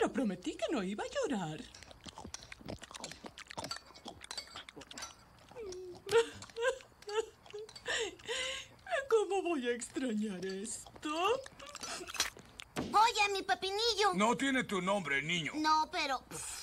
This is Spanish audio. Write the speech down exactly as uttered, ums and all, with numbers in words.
Pero prometí que no iba a llorar. ¿Cómo voy a extrañar esto? Oye, mi pepinillo. No tiene tu nombre, niño. No, pero...